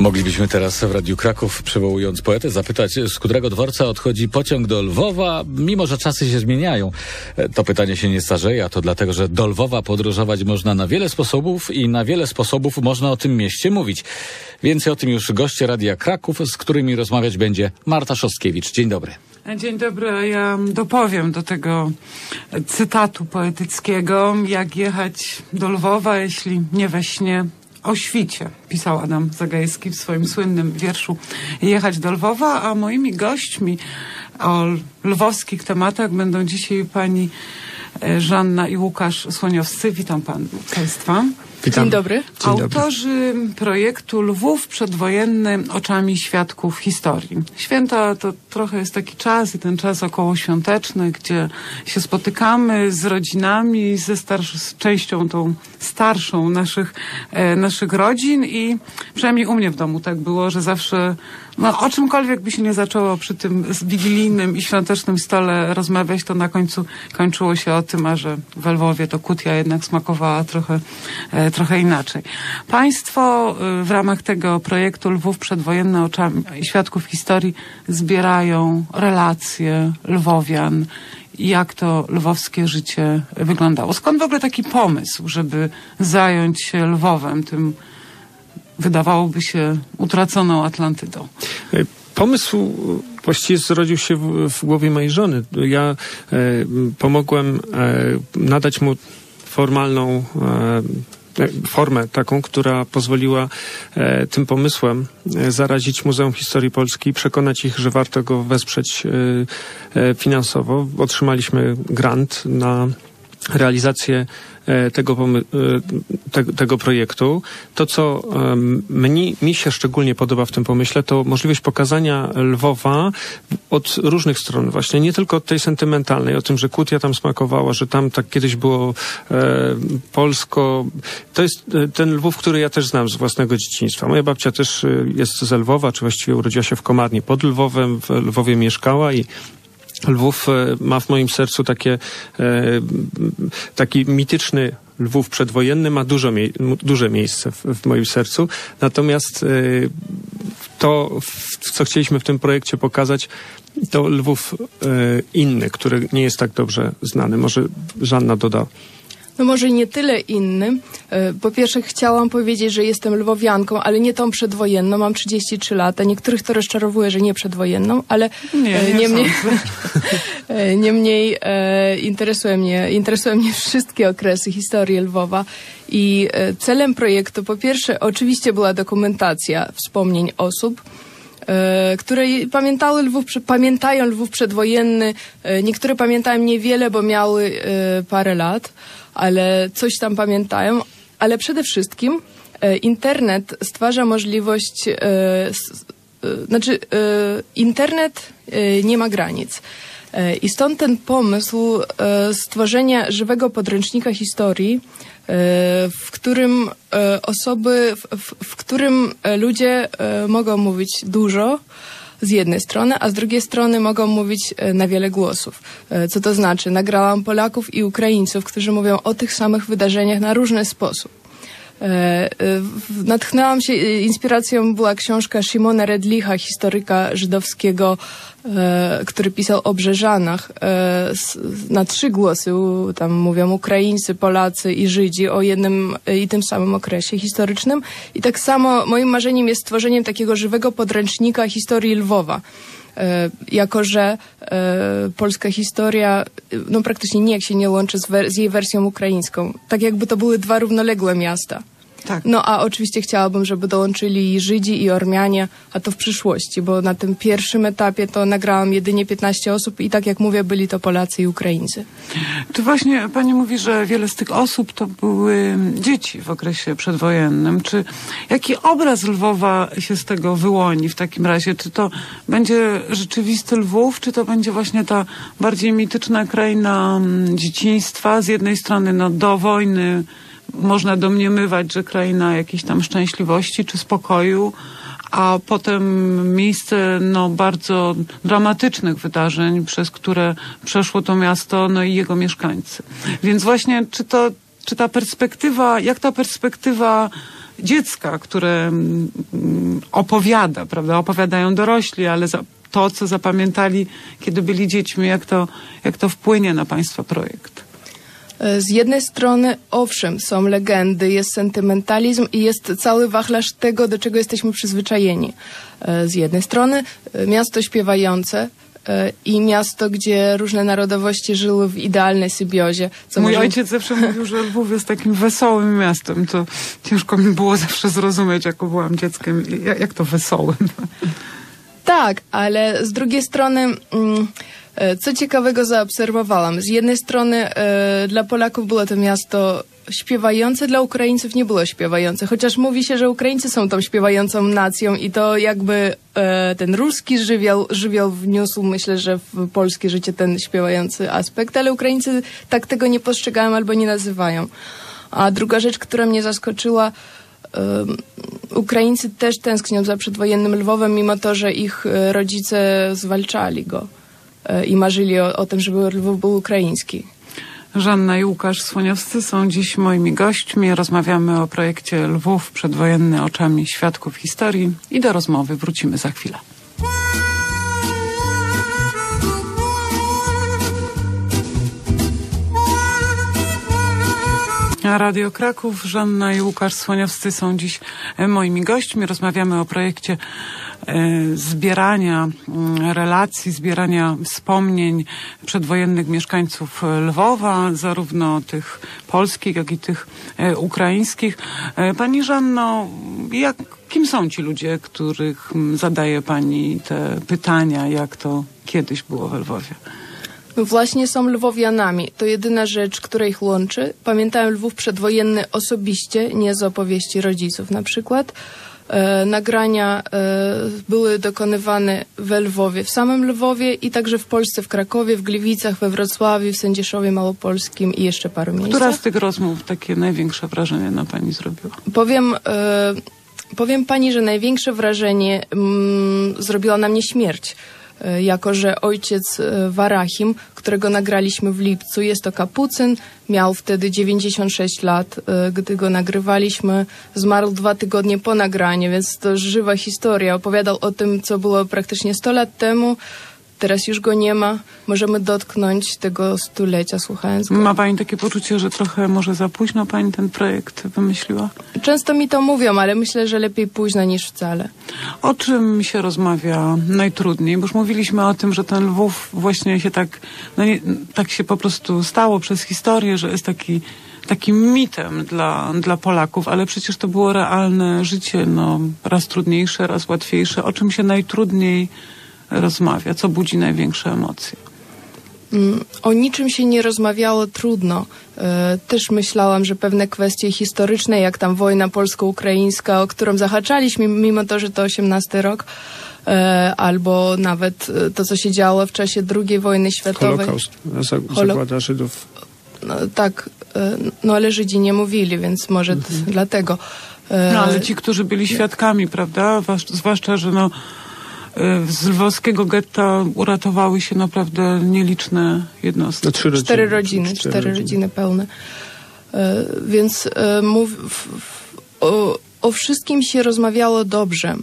Moglibyśmy teraz w Radiu Kraków, przywołując poetę, zapytać, z którego dworca odchodzi pociąg do Lwowa, mimo że czasy się zmieniają. To pytanie się nie starzeje, a to dlatego, że do Lwowa podróżować można na wiele sposobów i na wiele sposobów można o tym mieście mówić. Więcej o tym już goście Radia Kraków, z którymi rozmawiać będzie Marta Szostkiewicz. Dzień dobry. Dzień dobry. Ja dopowiem do tego cytatu poetyckiego, jak jechać do Lwowa, jeśli nie we śnie, o świcie, pisał Adam Zagajewski w swoim słynnym wierszu Jechać do Lwowa, a moimi gośćmi o lwowskich tematach będą dzisiaj pani Żanna i Łukasz Słoniowscy. Witam państwa. Witam. Dzień dobry. Autorzy projektu Lwów przedwojenny oczami świadków historii. Święta to trochę jest taki czas i ten czas okołoświąteczny, gdzie się spotykamy z rodzinami, z częścią tą starszą naszych rodzin i przynajmniej u mnie w domu tak było, że zawsze o czymkolwiek by się nie zaczęło przy tym wigilijnym i świątecznym stole rozmawiać, to na końcu kończyło się o tym, a że w Lwowie to kutia jednak smakowała trochę inaczej. Państwo w ramach tego projektu Lwów przedwojenny oczami świadków historii zbierają relacje lwowian, jak to lwowskie życie wyglądało. Skąd w ogóle taki pomysł, żeby zająć się Lwowem, tym wydawałoby się utraconą Atlantydą? Pomysł właściwie zrodził się w głowie mojej żony. Ja pomogłem nadać mu formalną formę taką, która pozwoliła tym pomysłem zarazić Muzeum Historii Polski i przekonać ich, że warto go wesprzeć finansowo. Otrzymaliśmy grant na realizację tego projektu. To, co mi się szczególnie podoba w tym pomyśle, to możliwość pokazania Lwowa od różnych stron. Właśnie nie tylko od tej sentymentalnej, o tym, że kutia tam smakowała, że tam tak kiedyś było polsko. To jest ten Lwów, który ja też znam z własnego dzieciństwa. Moja babcia też jest z Lwowa, czy właściwie urodziła się w Komarnie pod Lwowem, w Lwowie mieszkała i Lwów ma w moim sercu taki mityczny Lwów przedwojenny, ma duże miejsce w moim sercu. Natomiast to, co chcieliśmy w tym projekcie pokazać, to Lwów inny, który nie jest tak dobrze znany. Może Żanna doda. No może nie tyle inny. Po pierwsze chciałam powiedzieć, że jestem lwowianką, ale nie tą przedwojenną. Mam 33 lata. Niektórych to rozczarowuje, że nie przedwojenną, ale niemniej interesują mnie wszystkie okresy historii Lwowa. I celem projektu po pierwsze oczywiście była dokumentacja wspomnień osób, które pamiętają Lwów przedwojenny. Niektóre pamiętają niewiele, bo miały parę lat, ale coś tam pamiętają. Ale przede wszystkim internet stwarza możliwość, internet nie ma granic. I stąd ten pomysł stworzenia żywego podręcznika historii, w którym ludzie mogą mówić dużo z jednej strony, a z drugiej strony mogą mówić na wiele głosów. Co to znaczy? Nagrałam Polaków i Ukraińców, którzy mówią o tych samych wydarzeniach na różny sposób. Natchnęłam się, inspiracją była książka Szymona Redlicha, historyka żydowskiego, który pisał o Brzeżanach na 3 głosy. Tam mówią Ukraińcy, Polacy i Żydzi o jednym i tym samym okresie historycznym. I tak samo moim marzeniem jest stworzenie takiego żywego podręcznika historii Lwowa. Jako że polska historia praktycznie nijak się nie łączy z jej wersją ukraińską. Tak jakby to były 2 równoległe miasta. Tak. No a oczywiście chciałabym, żeby dołączyli i Żydzi, i Ormianie, a to w przyszłości, bo na tym pierwszym etapie to nagrałam jedynie 15 osób i tak jak mówię, byli to Polacy i Ukraińcy. To właśnie pani mówi, że wiele z tych osób to były dzieci w okresie przedwojennym. Jaki obraz Lwowa się z tego wyłoni w takim razie? Czy to będzie rzeczywisty Lwów, czy to będzie właśnie ta bardziej mityczna kraina dzieciństwa? Z jednej strony do wojny można domniemywać, że kraina jakiejś tam szczęśliwości czy spokoju, a potem miejsce bardzo dramatycznych wydarzeń, przez które przeszło to miasto i jego mieszkańcy. Więc właśnie jak ta perspektywa dziecka, które opowiada, prawda? Opowiadają dorośli, ale to, co zapamiętali, kiedy byli dziećmi, jak to wpłynie na państwa projekt? Z jednej strony, owszem, są legendy, jest sentymentalizm i jest cały wachlarz tego, do czego jesteśmy przyzwyczajeni. Z jednej strony miasto śpiewające i miasto, gdzie różne narodowości żyły w idealnej symbiozie. Mój ojciec zawsze mówił, że Lwów jest takim wesołym miastem. To ciężko mi było zawsze zrozumieć, jak byłam dzieckiem, jak to wesołym. Tak, ale z drugiej strony... Co ciekawego zaobserwowałam. Z jednej strony dla Polaków było to miasto śpiewające, dla Ukraińców nie było śpiewające. Chociaż mówi się, że Ukraińcy są tą śpiewającą nacją i to jakby ten ruski żywioł wniósł, myślę, że w polskie życie ten śpiewający aspekt, ale Ukraińcy tak tego nie postrzegają albo nie nazywają. A druga rzecz, która mnie zaskoczyła, Ukraińcy też tęsknią za przedwojennym Lwowem, mimo to, że ich rodzice zwalczali go i marzyli o tym, żeby Lwów był ukraiński. Żanna i Łukasz Słoniowscy są dziś moimi gośćmi. Rozmawiamy o projekcie Lwów przedwojenny oczami świadków historii i do rozmowy wrócimy za chwilę. Radio Kraków, Żanna i Łukasz Słoniowscy są dziś moimi gośćmi. Rozmawiamy o projekcie zbierania relacji, zbierania wspomnień przedwojennych mieszkańców Lwowa, zarówno tych polskich, jak i tych ukraińskich. Pani Żanno, kim są ci ludzie, których zadaje pani te pytania, jak to kiedyś było we Lwowie? Właśnie są lwowianami. To jedyna rzecz, która ich łączy. Pamiętają Lwów przedwojenny osobiście, nie z opowieści rodziców na przykład. Nagrania były dokonywane we Lwowie, w samym Lwowie i także w Polsce, w Krakowie, w Gliwicach, we Wrocławiu, w Sędzieszowie Małopolskim i jeszcze paru miejscach. Która z tych rozmów takie największe wrażenie na pani zrobiła? Powiem pani, że największe wrażenie zrobiła na mnie śmierć. Jako że ojciec Warachim, którego nagraliśmy w lipcu, jest to kapucyn, miał wtedy 96 lat, gdy go nagrywaliśmy, zmarł 2 tygodnie po nagraniu, więc to żywa historia. Opowiadał o tym, co było praktycznie 100 lat temu. Teraz już go nie ma. Możemy dotknąć tego stulecia, słuchając go. Ma pani takie poczucie, że trochę może za późno pani ten projekt wymyśliła? Często mi to mówią, ale myślę, że lepiej późno niż wcale. O czym się rozmawia najtrudniej? Bo już mówiliśmy o tym, że ten Lwów właśnie się tak się po prostu stało przez historię, że jest takim mitem dla Polaków, ale przecież to było realne życie, raz trudniejsze, raz łatwiejsze. O czym się najtrudniej rozmawia? Co budzi największe emocje? O niczym się nie rozmawiało trudno. Też myślałam, że pewne kwestie historyczne, jak tam wojna polsko-ukraińska, o którą zahaczaliśmy, mimo to, że to 18 rok, albo nawet to, co się działo w czasie II wojny światowej. Holokaust, zagłada Żydów. Tak, ale Żydzi nie mówili, więc może dlatego. Ale ci, którzy byli świadkami, prawda? Zwłaszcza, że z lwowskiego getta uratowały się naprawdę nieliczne jednostki. 4 rodziny pełne. Więc o wszystkim się rozmawiało dobrze.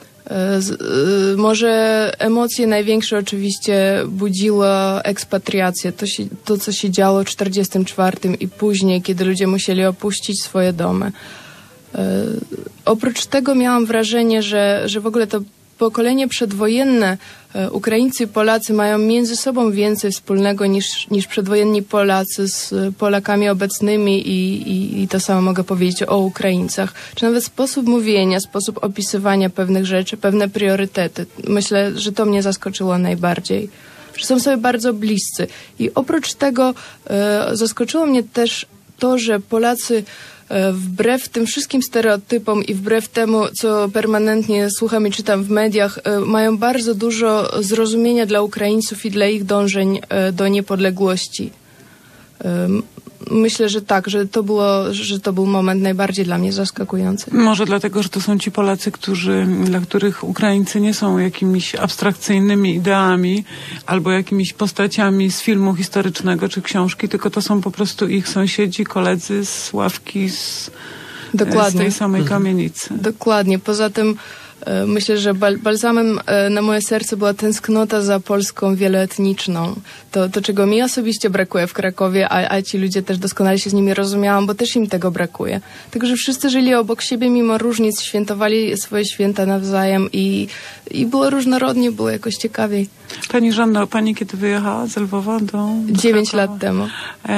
Może emocje największe oczywiście budziła ekspatriacja. To, co się działo w 1944 i później, kiedy ludzie musieli opuścić swoje domy. Oprócz tego miałam wrażenie, że w ogóle to pokolenie przedwojenne, Ukraińcy i Polacy mają między sobą więcej wspólnego niż przedwojenni Polacy z Polakami obecnymi i to samo mogę powiedzieć o Ukraińcach. Czy nawet sposób mówienia, sposób opisywania pewnych rzeczy, pewne priorytety. Myślę, że to mnie zaskoczyło najbardziej. Że są sobie bardzo bliscy. I oprócz tego zaskoczyło mnie też to, że Polacy wbrew tym wszystkim stereotypom i wbrew temu, co permanentnie słucham i czytam w mediach, mają bardzo dużo zrozumienia dla Ukraińców i dla ich dążeń do niepodległości. Myślę, że tak, że to był moment najbardziej dla mnie zaskakujący. Może dlatego, że to są ci Polacy, dla których Ukraińcy nie są jakimiś abstrakcyjnymi ideami albo jakimiś postaciami z filmu historycznego czy książki, tylko to są po prostu ich sąsiedzi, koledzy z ławki, Dokładnie. z tej samej kamienicy. Dokładnie. Poza tym myślę, że balsamem na moje serce była tęsknota za Polską wieloetniczną. To czego mi osobiście brakuje w Krakowie, a ci ludzie też doskonale się z nimi rozumiałam, bo też im tego brakuje. Tylko, że wszyscy żyli obok siebie mimo różnic, świętowali swoje święta nawzajem i było różnorodnie, było jakoś ciekawiej. Pani Żanno, pani kiedy wyjechała z Lwowa do 9 Krakowa? lat temu.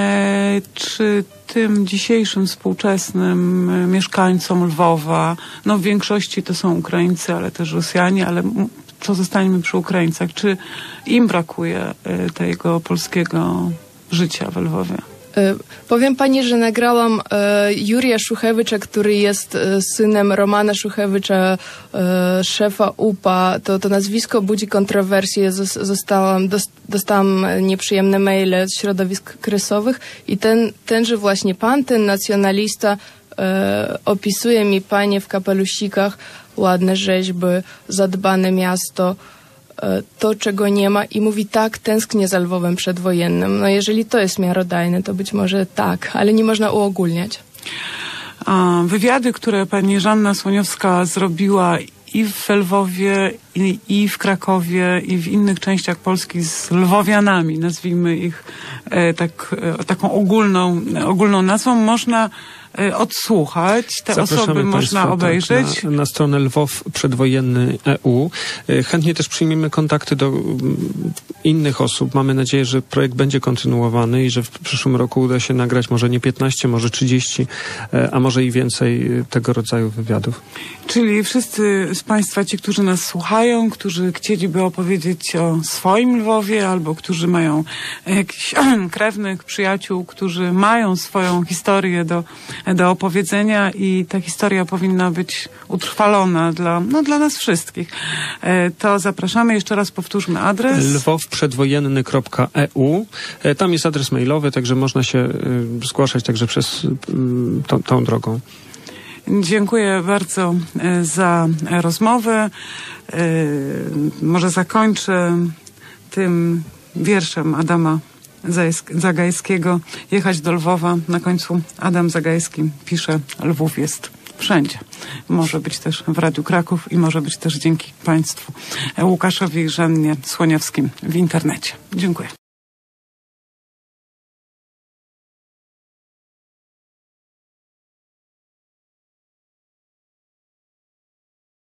Czy tym dzisiejszym współczesnym mieszkańcom Lwowa, no w większości to są Ukraińcy, ale też Rosjanie, ale pozostańmy przy Ukraińcach, czy im brakuje tego polskiego życia w Lwowie? Powiem pani, że nagrałam Jurija Szuchewicza, który jest synem Romana Szuchewicza, szefa UPA. To nazwisko budzi kontrowersje. Dostałam nieprzyjemne maile z środowisk kresowych i tenże właśnie pan, ten nacjonalista, opisuje mi panie w kapelusikach, ładne rzeźby, zadbane miasto, to, czego nie ma i mówi tak, tęsknię za Lwowem przedwojennym. No jeżeli to jest miarodajne, to być może tak, ale nie można uogólniać. Wywiady, które pani Żanna Słoniowska zrobiła i w Lwowie, i w Krakowie, i w innych częściach Polski z lwowianami, nazwijmy ich taką ogólną nazwą, można odsłuchać. Te Zapraszamy osoby można obejrzeć. Na stronę Lwow Przedwojenny EU. Chętnie też przyjmiemy kontakty do innych osób. Mamy nadzieję, że projekt będzie kontynuowany i że w przyszłym roku uda się nagrać może nie 15, może 30, a może i więcej tego rodzaju wywiadów. Czyli wszyscy z Państwa, ci, którzy nas słuchają, którzy chcieliby opowiedzieć o swoim Lwowie, albo którzy mają jakichś krewnych, przyjaciół, którzy mają swoją historię do opowiedzenia i ta historia powinna być utrwalona dla nas wszystkich. To zapraszamy. Jeszcze raz powtórzmy adres. lwowprzedwojenny.eu. Tam jest adres mailowy, także można się zgłaszać także przez tą drogą. Dziękuję bardzo za rozmowę. Może zakończę tym wierszem Adama Zagajskiego. Jechać do Lwowa. Na końcu Adam Zagajski pisze: Lwów jest wszędzie. Może być też w Radiu Kraków i może być też dzięki Państwu, Łukaszowi i Żannie Słoniowskim w internecie. Dziękuję.